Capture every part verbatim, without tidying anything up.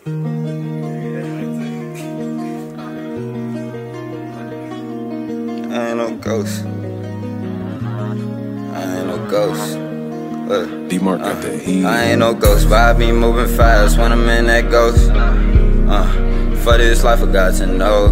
I ain't no ghost. I ain't no ghost. Look, D-Mark got uh, that heat. I ain't no ghost, but I be moving fast when I'm in that ghost. Uh, for this life I got to know.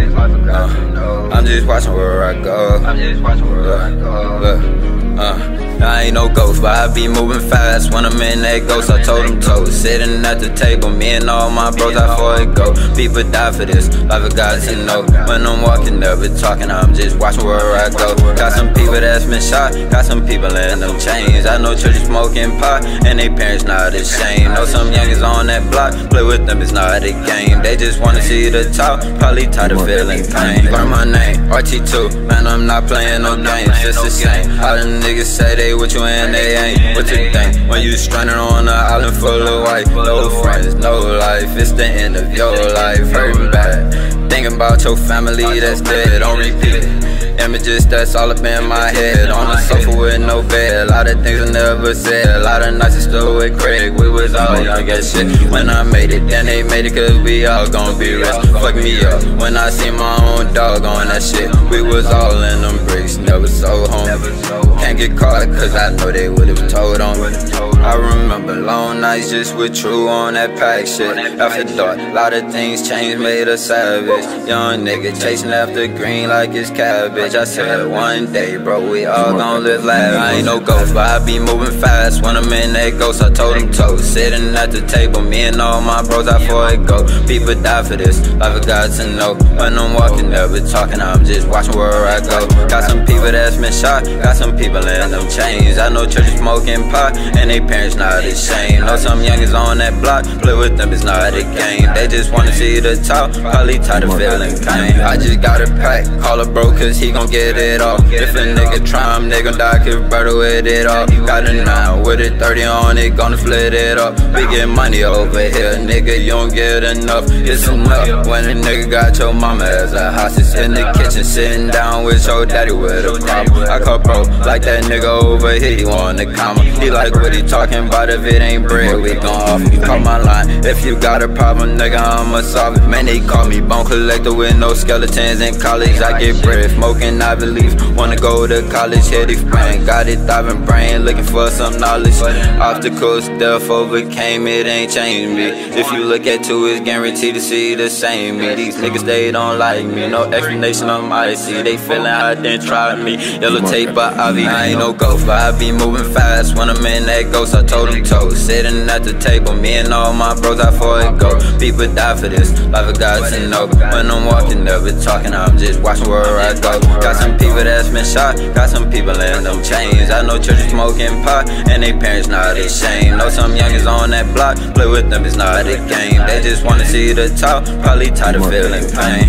Uh, I'm just watching where I go. I'm just watching where I go. Look, uh. I ain't no ghost, but I be moving fast when I'm in that ghost. I told them toast, sitting at the table, me and all my bros, I for it go. People die for this, life I got to know. When I'm walking, never talking, I'm just watching where I go. Got some people that's been shot, got some people in them chains. I know children smoking pot, and they parents not ashamed. Know some youngins on that block, play with them, it's not a game. They just wanna see the top, probably tired of feeling pain. Learn my name, R T two, man, I'm not playing no games, it's the same. All the niggas say they with you and they ain't. What you think when you stranded on an island full of white? No friends, no life, it's the end of your life. Hurting bad, thinking about your family that's dead. Don't repeat it, images that's all up in my head. On the sofa with no bed, a lot of things I never said. A lot of nights I stood with Craig, we was all young as shit. When I made it, then they made it cause we all gon' be rich. Fuck me up, when I see my own dog on that shit. We was all in them bricks, never so home. Can't get caught cause I know they would've told on me. I remember long nights just with True on that pack shit. After dark, a lot of things changed, made us savage. Young nigga chasing after green like it's cabbage. I said one day, bro, we all gon' live lavish. I ain't no ghost, but I be moving fast when I'm in that ghost. I told them toast, sitting at the table, me and all my bros, I for it go. People die for this, life I got to know. When I'm walking, never talking, I'm just watching where I go. Got some people that's been shot, got some people in them chains. I know children smoking pot, and they parents not ashamed. Know some youngins on that block, play with them, it's not a game. They just wanna see the top, probably tired of feeling pain. I just got a pack, call a bro cause he gon' get it off. If a nigga try him, they gon' die cause brother with it off. Got a nine with a thirty on it, gonna split it up. We get money over here, nigga, you don't get enough. It's enough when a nigga got your mama as a hostage in the kitchen, sitting down with your daddy with a problem. I call bro, like that nigga over here, he want a comma. He like what he talking about, if it ain't bread, we gon' off. Call my line, if you got a problem, nigga, I'ma solve it. Man, they call me bone collector with no skeletons in college. I get bread, smoking, I believe. Wanna go to college, heady brain. Got it diving brain, looking for some knowledge. Obstacles, death overcame, it ain't changed me. If you look at two, it's guaranteed to see the same me. These niggas, they don't like me, no explanation on my see. They feeling I didn't try me. Yellow tape, but I be, I ain't no ghost, but I be moving fast when I'm in that ghost. I told them toast, sitting at the table, me and all my bros, I for it go. People die for this, life I got to know. When I'm walking, never talking, I'm just watching where I go. Got some people that's been shot, got some people in them chains. I know children smoking pot, and they parents not ashamed. Know some youngins on that block, play with them, it's not a game. They just wanna see the top, probably tired of feeling pain.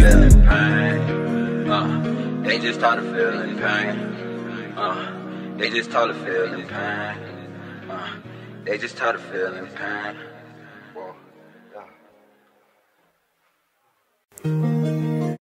Uh, they just tired of feeling pain. Uh, they just tired of feeling pain. Uh, they just tired of feeling pain. Whoa. Yeah.